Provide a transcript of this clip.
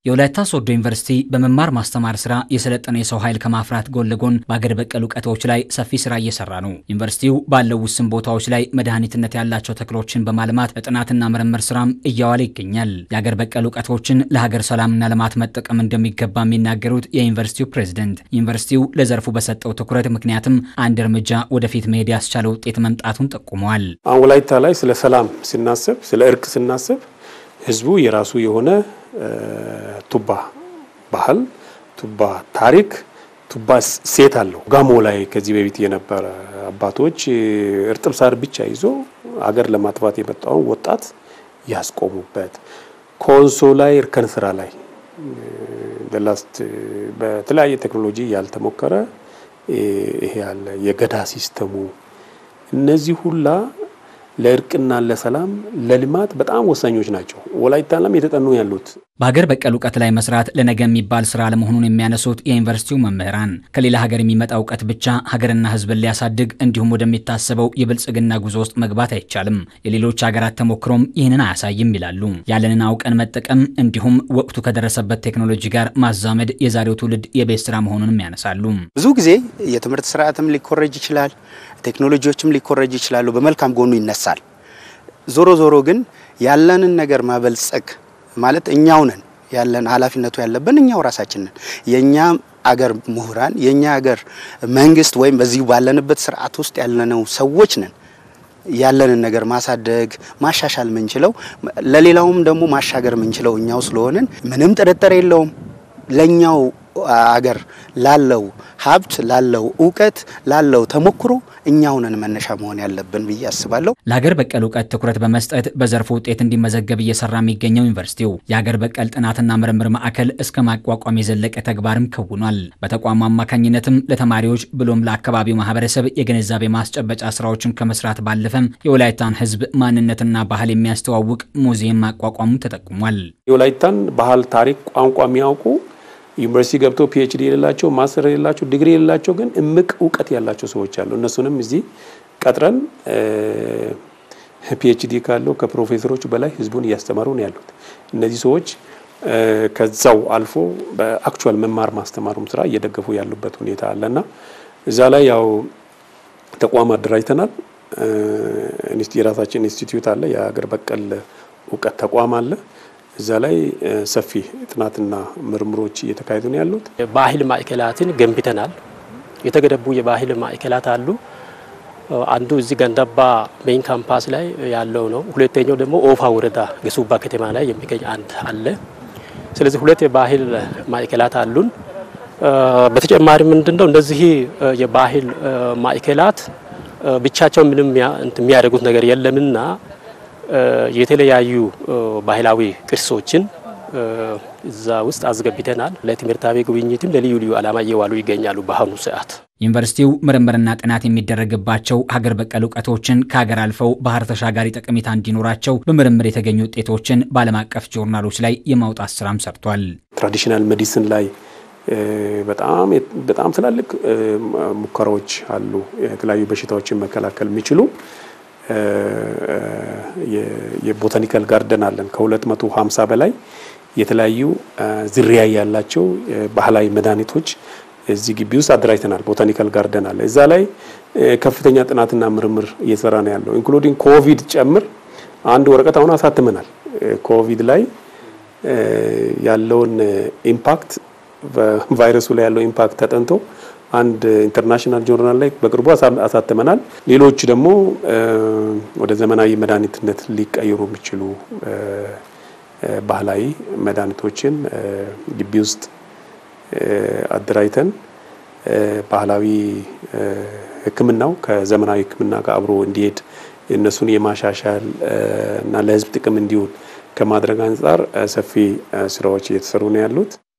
የወላይታ ሶዶ ዩኒቨርሲቲ በመማር ማስተማር ስራ የሰለጠነ የሰው ኃይል ከማፍራት ጎን ለጎን በአገር በቀል ዕውቀቶች ላይ ሰፊ ስራ እየሰራ ነው። ዩኒቨርሲቲው ባለው ውስን ቦታዎች ላይ መድኃኒትነት ያላቸው ተክሎችን በማልማት በጥናትና ምርምር ስራም እያዋለ ይገኛል። የአገር በቀል ዕውቀቶችን ለሀገር ሰላምና ልማት መጠቀም እንደሚገባ የሚናገሩት የዩኒቨርሲቲው ፕሬዝዳንት ዩኒቨርሲቲው ለዘርፉ በሰጠው ትኩረት ምክንያትም አንድ እርምጃ ወደፊት መሄድ ያስቻለ ውጤት መምጣቱን ጠቁመዋል። ወላይታ ላይ ስለ ሰላም ሲናስብ ስለ እርቅ ሲናስብ ህዝቡ የራሱ የሆነ ቱባ ባህል ቱባ ታሪክ ቱባ ሴት አለው። ጋሞ ላይ ከዚህ በፊት የነበረ አባቶች እርጥብ ሳር ብቻ ይዞ አገር ለማጥፋት የመጣው ወጣት ያስቆሙበት ኮንሶ ላይ እርከን ስራ ላይ በላስት በተለያየ ቴክኖሎጂ ያልተሞከረ ይሄ ያለ የገዳ ሲስተሙ እነዚህ ሁላ ለእርቅና ለሰላም ለልማት በጣም ወሳኞች ናቸው። ወላይታለም የተጠኑ ያሉት በሀገር በቀል ዕውቀት ላይ መስራት ለነገ የሚባል ስራ ለመሆኑን የሚያነሱት የዩኒቨርሲቲው መምህራን ከሌላ ሀገር የሚመጣ ዕውቀት ብቻ ሀገርና ሕዝብን ሊያሳድግ እንዲሁም ወደሚታሰበው የብልጽግና ጉዞ ውስጥ መግባት አይቻልም። የሌሎች ሀገራት ተሞክሮም ይህንን አያሳይም ይላሉ። ያለንን አውቀን መጠቀም እንዲሁም ወቅቱ ከደረሰበት ቴክኖሎጂ ጋር ማዛመድ የዛሬው ትውልድ የቤት ስራ መሆኑንም ያነሳሉ። ብዙ ጊዜ የትምህርት ስርዓትም ሊኮረጅ ይችላል፣ ቴክኖሎጂዎችም ሊኮረጅ ይችላሉ፣ በመልካም ጎኑ ይነሳል። ዞሮ ዞሮ ግን ያለንን ነገር ማበልጸግ ማለት እኛው ነን። ያለን ኃላፊነቱ ያለብን እኛው ራሳችን ነን። የኛ አገር ምሁራን የኛ አገር መንግስት ወይም በዚህ ባለንበት ስርዓት ውስጥ ያለነው ሰዎች ነን። ያለንን ነገር ማሳደግ ማሻሻል ምንችለው ለሌላውም ደግሞ ማሻገር ምንችለው እኛው ስለሆነን ምንም ጥርጥር የለውም ለኛው አገር ላለው ሀብት ላለው ዕውቀት ላለው ተሞክሮ እኛው ነን መነሻ መሆን ያለብን ብዬ አስባለሁ። ለሀገር በቀል ዕውቀት ትኩረት በመስጠት በዘርፉ ውጤት እንዲመዘገብ እየሰራ የሚገኘው ዩኒቨርሲቲው የሀገር በቀል ጥናትና ምርምር ማዕከል እስከ ማቋቋም የዘለቀ ተግባርም ከውኗል። በተቋሙ አማካኝነትም ለተማሪዎች ብሎም ለአካባቢው ማህበረሰብ የግንዛቤ ማስጨበጫ ስራዎችን ከመስራት ባለፈም የወላይታን ሕዝብ ማንነትና ባህል የሚያስተዋውቅ ሙዚየም ማቋቋሙ ተጠቁሟል። የወላይታን ባህል ታሪክ ቋንቋ የሚያውቁ ዩኒቨርሲቲ ገብቶ ፒኤችዲ የሌላቸው ማስተር የሌላቸው ዲግሪ የሌላቸው ግን እምቅ ዕውቀት ያላቸው ሰዎች አሉ። እነሱንም እዚህ ቀጥረን ፒኤችዲ ካለው ከፕሮፌሰሮች በላይ ህዝቡን እያስተማሩ ነው ያሉት። እነዚህ ሰዎች ከዛው አልፎ በአክቹዋል መማር ማስተማሩም ስራ እየደገፉ ያሉበት ሁኔታ አለና እዛ ላይ ያው ተቋም አደራጅተናል። የራሳችን ኢንስቲትዩት አለ፣ የሀገር በቀል ዕውቀት ተቋም አለ። እዛ ላይ ሰፊ ጥናትና ምርምሮች እየተካሄዱ ነው ያሉት። ባህል ማዕከላትን ገንብተናል። የተገደቡ የባህል ማዕከላት አሉ። አንዱ እዚህ ገንዳባ ሜን ካምፓስ ላይ ያለው ነው። ሁለተኛው ደግሞ ኦፋ ወረዳ ገሱባ ከተማ ላይ የሚገኝ አንድ አለ። ስለዚህ ሁለት የባህል ማዕከላት አሉን። በተጨማሪ ምንድነው እንደዚህ የባህል ማዕከላት ብቻቸው ምንም የሚያደርጉት ነገር የለምና የተለያዩ ባህላዊ ቅርሶችን እዛ ውስጥ አዝገብተናል። ለትምህርታዊ ጉብኝትም ለልዩ ልዩ ዓላማ እየዋሉ ይገኛሉ። በአሁኑ ሰዓት ዩኒቨርሲቲው ምርምርና ጥናት የሚደረግባቸው ሀገር በቀል ዕውቀቶችን ከሀገር አልፈው ባህር ተሻጋሪ ጠቀሜታ እንዲኖራቸው በምርምር የተገኙ ውጤቶችን በዓለም አቀፍ ጆርናሎች ላይ የማውጣት ስራም ሰርቷል። ትራዲሽናል ሜዲሲን ላይ በጣም ትላልቅ ሙከራዎች አሉ። የተለያዩ በሽታዎችን መከላከል የሚችሉ የቦታኒካል ጋርደን አለን። ከ250 በላይ የተለያዩ ዝርያ ያላቸው ባህላዊ መድኃኒቶች እዚህ ግቢ ውስጥ አደራጅተናል። ቦታኒካል ጋርደን አለ። እዛ ላይ ከፍተኛ ጥናትና ምርምር እየሰራ ነው ያለው። ኢንክሉዲንግ ኮቪድ ጨምር አንድ ወረቀት አሁን አሳትመናል። ኮቪድ ላይ ያለውን ኢምፓክት በቫይረሱ ላይ ያለው ኢምፓክት ተጠንቶ አንድ ኢንተርናሽናል ጆርናል ላይ በቅርቡ አሳተመናል። ሌሎች ደግሞ ወደ ዘመናዊ መድኃኒትነት ሊቀየሩ የሚችሉ ባህላዊ መድኃኒቶችን ግቢ ውስጥ አደራጅተን ባህላዊ ሕክምናው ከዘመናዊ ሕክምና ጋር አብሮ እንዲሄድ እነሱን የማሻሻል እና ለሕዝብ ጥቅም እንዲውል ከማድረግ አንፃር ሰፊ ስራዎች እየተሰሩ ነው ያሉት።